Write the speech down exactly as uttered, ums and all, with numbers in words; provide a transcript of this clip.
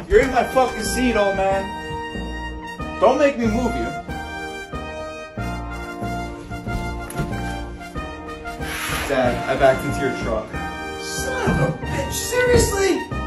You're in my fucking seat, old man. Don't make me move you. Dad, I backed into your truck. Son of a bitch, seriously?